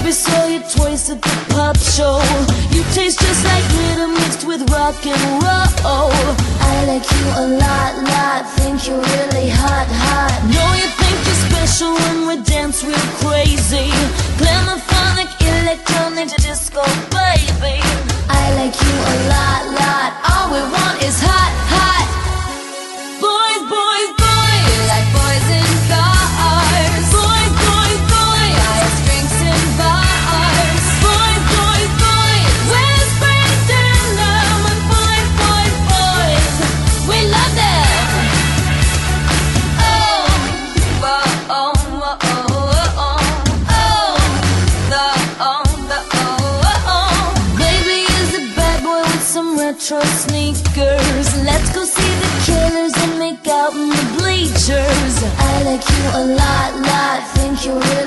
Baby, saw you twice at the pop show. You taste just like glitter mixed with rock and roll. I like you a lot, think you're really hot. Know you think you're special when we dance real crazy. Glamophonic, electronic, disco, baby. I like you a lot, all we want is hot. Boys, we like boys in cars. Boys, highest drinks in bars. Boys, where's Brandon? Boys, we love them. Baby is a bad boy with some retro sneakers. Let's go see the Killers and make out in the bleachers. I like you a lot, think you're really